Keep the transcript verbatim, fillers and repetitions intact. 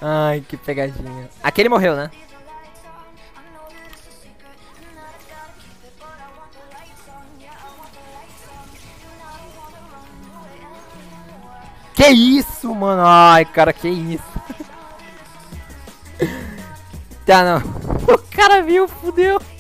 Ai, que pegadinha. Aquele morreu, né? Que isso, mano? Ai, cara, que isso? Tá, não. O cara viu, fudeu.